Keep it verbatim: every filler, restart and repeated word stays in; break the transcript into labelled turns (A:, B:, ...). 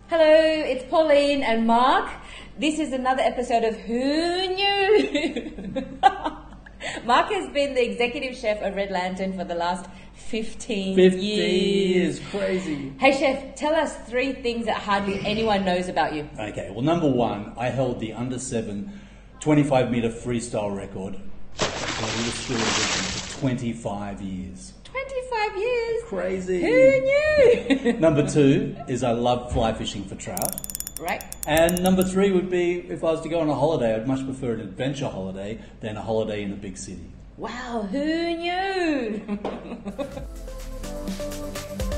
A: Hello, it's Pauline and Mark. This is another episode of Who Knew? Mark has been the executive chef of Red Lantern for the last fifteen,
B: fifteen
A: years.
B: years, crazy.
A: Hey chef, tell us three things that hardly anyone knows about you.
B: Okay, well, number one, I held the under seven twenty-five metre freestyle record for the Australian for twenty-five years.
A: twenty-five years?
B: Crazy.
A: Who knew?
B: Number two is I love fly fishing for trout.
A: Right.
B: And number three would be if I was to go on a holiday, I'd much prefer an adventure holiday than a holiday in a big city.
A: Wow, who knew?